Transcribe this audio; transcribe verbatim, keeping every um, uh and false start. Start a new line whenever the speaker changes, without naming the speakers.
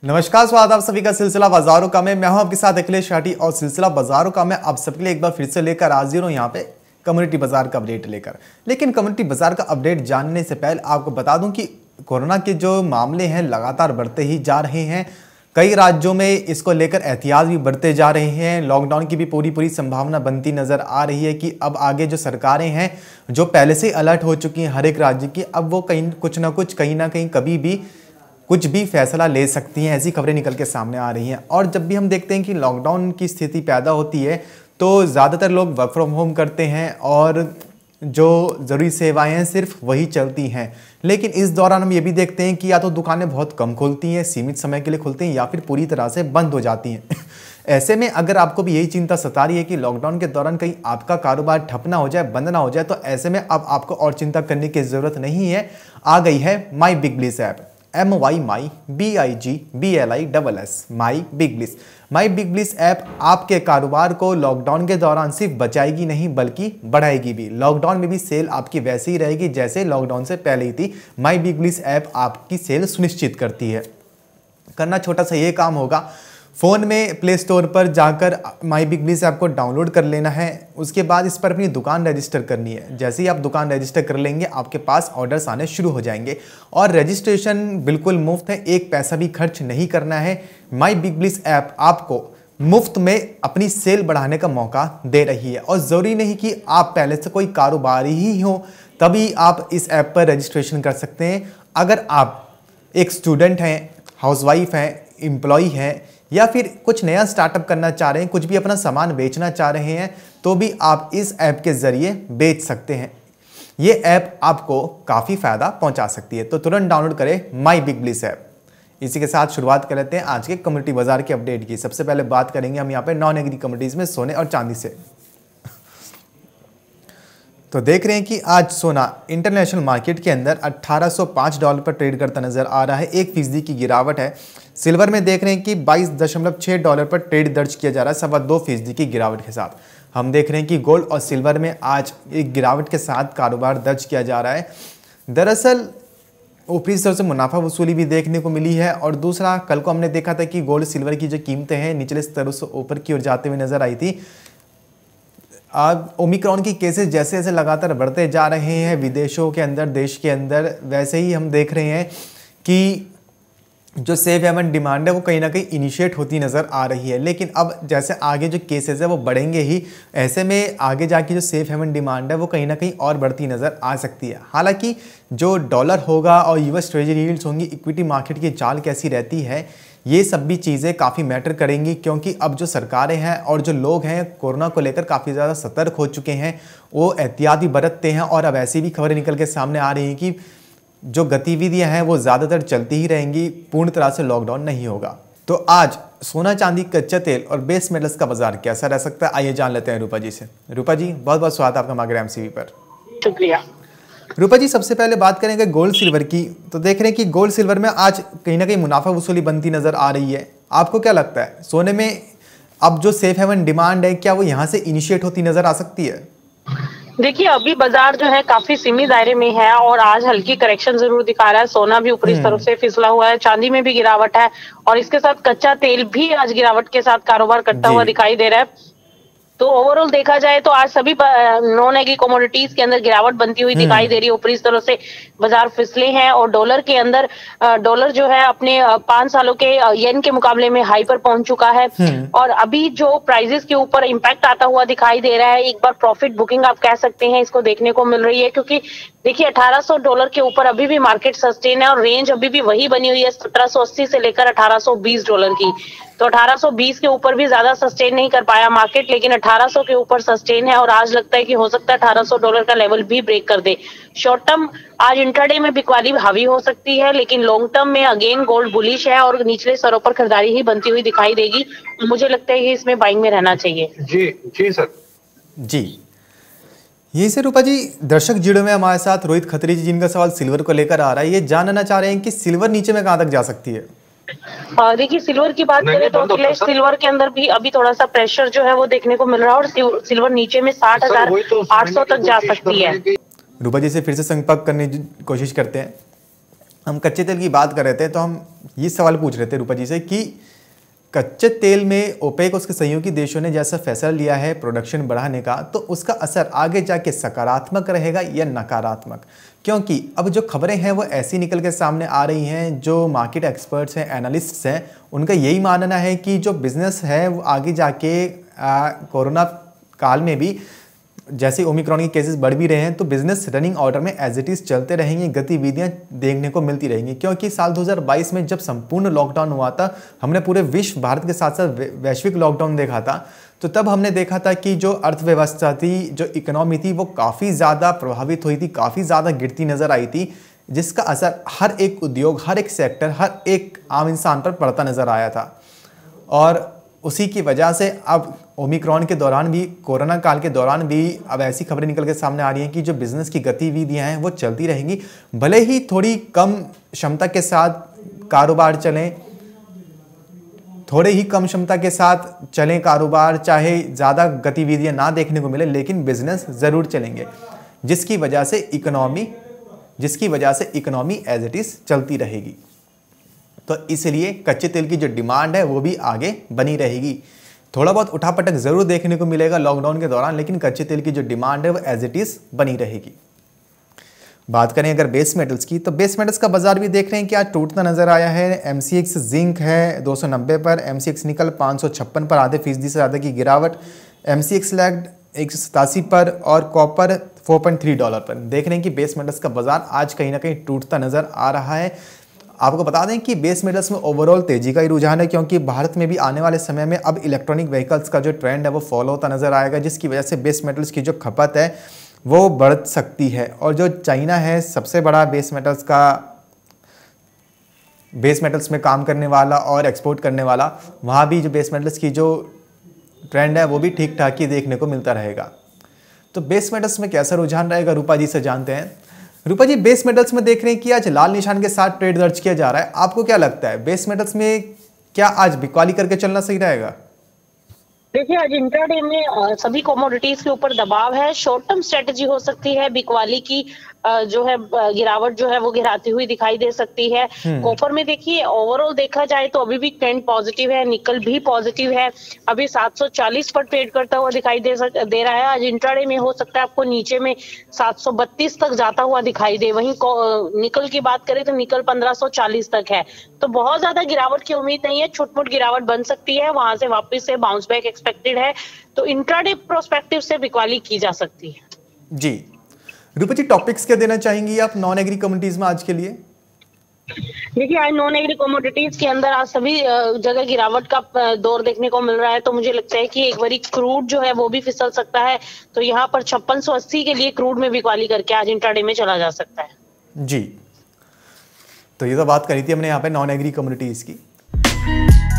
नमस्कार, स्वागत आप सभी का सिलसिला बाजारों का में मैं हूं आपके साथ अखिलेश शाटी और सिलसिला बाजारों का मैं आप सबके लिए एक बार फिर से लेकर हाजिर हूं यहाँ पे कम्युनिटी बाजार का अपडेट लेकर। लेकिन कम्युनिटी बाजार का अपडेट जानने से पहले आपको बता दूं कि कोरोना के जो मामले हैं लगातार बढ़ते ही जा रहे हैं। कई राज्यों में इसको लेकर एहतियात भी बढ़ते जा रहे हैं। लॉकडाउन की भी पूरी पूरी संभावना बनती नजर आ रही है कि अब आगे जो सरकारें हैं जो पहले से अलर्ट हो चुकी हैं हर एक राज्य की, अब वो कहीं कुछ ना कुछ कहीं ना कहीं कभी भी कुछ भी फैसला ले सकती हैं। ऐसी खबरें निकल के सामने आ रही हैं। और जब भी हम देखते हैं कि लॉकडाउन की स्थिति पैदा होती है तो ज़्यादातर लोग वर्क फ्रॉम होम करते हैं और जो ज़रूरी सेवाएं हैं सिर्फ वही चलती हैं। लेकिन इस दौरान हम ये भी देखते हैं कि या तो दुकानें बहुत कम खुलती हैं, सीमित समय के लिए खुलती हैं, या फिर पूरी तरह से बंद हो जाती हैं। ऐसे में अगर आपको भी यही चिंता सता रही है कि लॉकडाउन के दौरान कहीं आपका कारोबार ठप ना हो जाए, बंद ना हो जाए, तो ऐसे में अब आपको और चिंता करने की ज़रूरत नहीं है। आ गई है my big bliss app, M Y my B I G B L I double S my big bliss. My big bliss app आपके कारोबार को लॉकडाउन के दौरान सिर्फ बचाएगी नहीं बल्कि बढ़ाएगी भी। लॉकडाउन में भी सेल आपकी वैसी ही रहेगी जैसे लॉकडाउन से पहले ही थी। माई बिग ब्लिस ऐप आपकी सेल सुनिश्चित करती है। करना छोटा सा ये काम होगा, फ़ोन में प्ले स्टोर पर जाकर माई बिग ब्लिस ऐप को डाउनलोड कर लेना है। उसके बाद इस पर अपनी दुकान रजिस्टर करनी है। जैसे ही आप दुकान रजिस्टर कर लेंगे आपके पास ऑर्डर्स आने शुरू हो जाएंगे। और रजिस्ट्रेशन बिल्कुल मुफ्त है, एक पैसा भी खर्च नहीं करना है। माई बिग ब्लिस ऐप आपको मुफ्त में अपनी सेल बढ़ाने का मौका दे रही है। और ज़रूरी नहीं कि आप पहले से कोई कारोबारी ही हो तभी आप इस ऐप पर रजिस्ट्रेशन कर सकते हैं। अगर आप एक स्टूडेंट हैं, हाउसवाइफ हैं, एम्प्लॉई हैं, या फिर कुछ नया स्टार्टअप करना चाह रहे हैं, कुछ भी अपना सामान बेचना चाह रहे हैं, तो भी आप इस ऐप के ज़रिए बेच सकते हैं। ये ऐप आपको काफ़ी फ़ायदा पहुंचा सकती है। तो तुरंत डाउनलोड करें माई बिग ब्लिस ऐप। इसी के साथ शुरुआत कर लेते हैं आज के कम्युनिटी बाजार के अपडेट की। सबसे पहले बात करेंगे हम यहाँ पे नॉन एग्री कम्युनिटीज़ में सोने और चांदी से। तो देख रहे हैं कि आज सोना इंटरनेशनल मार्केट के अंदर अठारह सौ पाँच डॉलर पर ट्रेड करता नजर आ रहा है, एक फीसदी की गिरावट है। सिल्वर में देख रहे हैं कि बाईस दशमलव छः डॉलर पर ट्रेड दर्ज किया जा रहा है, सवा दो फीसदी की गिरावट के साथ। हम देख रहे हैं कि गोल्ड और सिल्वर में आज एक गिरावट के साथ कारोबार दर्ज किया जा रहा है। दरअसल ऊपरी स्तर से मुनाफा वसूली भी देखने को मिली है। और दूसरा, कल को हमने देखा था कि गोल्ड सिल्वर की जो कीमतें हैं निचले स्तरों से ऊपर की ओर जाते हुए नजर आई थी। अब ओमिक्रॉन की केसेस जैसे जैसे लगातार बढ़ते जा रहे हैं विदेशों के अंदर, देश के अंदर, वैसे ही हम देख रहे हैं कि जो सेफ हेवन डिमांड है वो कहीं ना कहीं इनिशिएट होती नज़र आ रही है। लेकिन अब जैसे आगे जो केसेस है वो बढ़ेंगे ही, ऐसे में आगे जाके जो सेफ हेवन डिमांड है वो कहीं ना कहीं और बढ़ती नज़र आ सकती है। हालांकि जो डॉलर होगा और यूएस ट्रेजरी यील्ड्स होंगी, इक्विटी मार्केट की चाल कैसी रहती है, ये सब भी चीज़ें काफ़ी मैटर करेंगी। क्योंकि अब जो सरकारें हैं और जो लोग हैं कोरोना को लेकर काफ़ी ज़्यादा सतर्क हो चुके हैं, वो एहतियात भी बरतते हैं। और अब ऐसी भी खबरें निकल के सामने आ रही हैं कि जो गतिविधियां हैं वो ज़्यादातर चलती ही रहेंगी, पूर्ण तरह से लॉकडाउन नहीं होगा। तो आज सोना, चांदी, कच्चा तेल और बेस मेटल्स का बाजार कैसा रह सकता है, आइए जान लेते हैं रूपा जी से। रूपा जी, बहुत बहुत स्वागत आपका मागर एमसीवी पर।
शुक्रिया।
रूपा जी, सबसे पहले बात करेंगे गोल्ड सिल्वर की। तो देख रहे हैं कि गोल्ड सिल्वर में आज कहीं ना कहीं मुनाफा वसूली बनती नजर आ रही है। आपको क्या लगता है, सोने में अब जो सेफ हेवन डिमांड है क्या वो यहाँ से इनिशिएट होती नजर आ सकती है?
देखिए, अभी बाजार जो है काफी सीमित दायरे में है और आज हल्की करेक्शन जरूर दिखा रहा है। सोना भी ऊपरी तरफ से फिसला हुआ है, चांदी में भी गिरावट है और इसके साथ कच्चा तेल भी आज गिरावट के साथ कारोबार करता हुआ दिखाई दे रहा है। तो ओवरऑल देखा जाए तो आज सभी नॉन एग्री कमोडिटीज के अंदर गिरावट बनती हुई दिखाई दे रही है। ऊपरी तरह से बाजार फिसले हैं और डॉलर के अंदर डॉलर जो है अपने पांच सालों के येन के मुकाबले में हाई पर पहुंच चुका है। और अभी जो प्राइजेस के ऊपर इम्पैक्ट आता हुआ दिखाई दे रहा है, एक बार प्रॉफिट बुकिंग आप कह सकते हैं, इसको देखने को मिल रही है। क्योंकि देखिए, अठारह सौ डॉलर के ऊपर अभी भी मार्केट सस्टेन है और रेंज अभी भी वही बनी हुई है सत्रह सौ अस्सी से लेकर अठारह सौ बीस डॉलर की। तो अठारह सौ बीस के ऊपर भी ज्यादा सस्टेन नहीं कर पाया मार्केट, लेकिन अठारह सौ के ऊपर सस्टेन है और आज लगता है कि हो सकता है अठारह सौ डॉलर का लेवल भी ब्रेक कर दे। शॉर्ट टर्म आज इंट्राडे में बिकवाली हावी हो सकती है, लेकिन लॉन्ग टर्म में अगेन गोल्ड बुलिश है और निचले स्तरों पर खरीदारी ही बनती हुई दिखाई देगी। मुझे लगता है कि इसमें बाइंग में रहना चाहिए।
जी जी सर जी।
यही से रूपा जी, दर्शक जुड़े हुए हमारे साथ रोहित खत्री जी, जिनका सवाल सिल्वर को लेकर आ रहा है। ये जानना चाह रहे हैं कि सिल्वर नीचे में कहां तक जा सकती है।
देखिए, सिल्वर की बात करें तो अखिलेश, सिल्वर के अंदर भी अभी थोड़ा सा प्रेशर जो है वो देखने को मिल रहा है और सिल्वर नीचे में साठ हजार आठ सौ तक जा सकती है।
रूपा जी से फिर से संपर्क करने की कोशिश करते हैं। हम कच्चे तेल की बात कर रहे थे तो हम ये सवाल पूछ रहे थे रूपा जी से कि कच्चे तेल में ओपेक उसके सहयोगी देशों ने जैसा फैसला लिया है प्रोडक्शन बढ़ाने का, तो उसका असर आगे जाके सकारात्मक रहेगा या नकारात्मक? क्योंकि अब जो खबरें हैं वो ऐसी निकल के सामने आ रही हैं, जो मार्केट एक्सपर्ट्स हैं, एनालिस्ट्स हैं, उनका यही मानना है कि जो बिज़नेस है वो आगे जाके कोरोना काल में भी जैसे ओमिक्रॉन के केसेस बढ़ भी रहे हैं तो बिजनेस रनिंग ऑर्डर में एज इट इज़ चलते रहेंगे, गतिविधियां देखने को मिलती रहेंगी। क्योंकि साल दो हज़ार बाईस में जब संपूर्ण लॉकडाउन हुआ था, हमने पूरे विश्व, भारत के साथ साथ वैश्विक लॉकडाउन देखा था, तो तब हमने देखा था कि जो अर्थव्यवस्था थी, जो इकोनॉमी थी, वो काफ़ी ज़्यादा प्रभावित हुई थी, काफ़ी ज़्यादा गिरती नज़र आई थी, जिसका असर हर एक उद्योग, हर एक सेक्टर, हर एक आम इंसान पर पड़ता नज़र आया था। और उसी की वजह से अब ओमिक्रॉन के दौरान भी, कोरोना काल के दौरान भी अब ऐसी खबरें निकल के सामने आ रही हैं कि जो बिज़नेस की गतिविधियां हैं वो चलती रहेंगी, भले ही थोड़ी कम क्षमता के साथ कारोबार चलें, थोड़े ही कम क्षमता के साथ चलें कारोबार, चाहे ज़्यादा गतिविधियां ना देखने को मिले, लेकिन बिजनेस ज़रूर चलेंगे, जिसकी वजह से इकोनॉमी जिसकी वजह से इकोनॉमी एज इट इज़ चलती रहेगी। तो इसलिए कच्चे तेल की जो डिमांड है वो भी आगे बनी रहेगी। थोड़ा बहुत उठापटक ज़रूर देखने को मिलेगा लॉकडाउन के दौरान, लेकिन कच्चे तेल की जो डिमांड है वो एज इट इज़ बनी रहेगी। बात करें अगर बेस मेटल्स की, तो बेस मेटल्स का बाजार भी देख रहे हैं कि आज टूटता नजर आया है। एमसीएक्स जिंक है दो सौ नब्बे पर, एमसीएक्स निकल पाँच सौ छप्पन पर, आधे फीसदी से ज़्यादा की गिरावट, एमसीएक्स लैग्ड एक सौ सतासी पर और कॉपर चार पॉइंट तीन डॉलर पर। देख रहे हैं कि बेस मेटल्स का बाजार आज कहीं ना कहीं टूटता नजर आ रहा है। आपको बता दें कि बेस मेटल्स में ओवरऑल तेजी का ही रुझान है, क्योंकि भारत में भी आने वाले समय में अब इलेक्ट्रॉनिक व्हीकल्स का जो ट्रेंड है वो फॉलो होता नजर आएगा, जिसकी वजह से बेस मेटल्स की जो खपत है वो बढ़ सकती है। और जो चाइना है सबसे बड़ा बेस मेटल्स का बेस मेटल्स में काम करने वाला और एक्सपोर्ट करने वाला, वहाँ भी जो बेस मेटल्स की जो ट्रेंड है वो भी ठीक ठाक ही देखने को मिलता रहेगा। तो बेस मेटल्स में कैसा रुझान रहेगा, रूपा जी से जानते हैं। रूपा जी, बेस मेटल्स में देख रहे हैं कि आज लाल निशान के साथ ट्रेड दर्ज किया जा रहा है, आपको क्या लगता है बेस मेटल्स में क्या आज बिकवाली करके चलना सही रहेगा?
देखिए, आज इंट्राडे में आ, सभी कमोडिटीज के ऊपर दबाव है। शॉर्ट टर्म स्ट्रेटजी हो सकती है, बिकवाली की आ, जो है गिरावट जो है वो गिराती हुई दिखाई दे सकती है। कॉपर में देखिए, ओवरऑल देखा जाए तो अभी भी ट्रेंड पॉजिटिव है, निकल भी पॉजिटिव है, अभी सात सौ चालीस पर ट्रेड करता हुआ दिखाई दे सक, दे रहा है। आज इंट्राडे में हो सकता है आपको नीचे में सात सौ बत्तीस तक जाता हुआ दिखाई दे। वहीं निकल की बात करें तो निकल पंद्रह सौ चालीस तक है, तो बहुत ज्यादा गिरावट की उम्मीद नहीं है, छोट-मोट गिरावट बन सकती है, वहां से वापस से बाउंस बैक एक्सपेक्टेड है, तो इंट्राडे प्रोस्पेक्टिव से बिकवाली की जा सकती है।
जी रूपा जी, टॉपिक्स क्या देना चाहेंगी आप नॉन एग्री कम्युनिटीज में आज के लिए?
देखिए, आज नॉन एग्री कमोडिटीज के अंदर आज सभी जगह गिरावट का दौर देखने को मिल रहा है, तो मुझे लगता है कि एक बारी क्रूड जो है वो भी फिसल सकता है, तो यहाँ पर छप्पन सौ अस्सी के लिए क्रूड में बिकवाली करके आज इंट्राडे में चला जा सकता है।
जी, तो ये तो बात करी थी हमने यहाँ पे नॉन एग्री कम्युनिटीज की।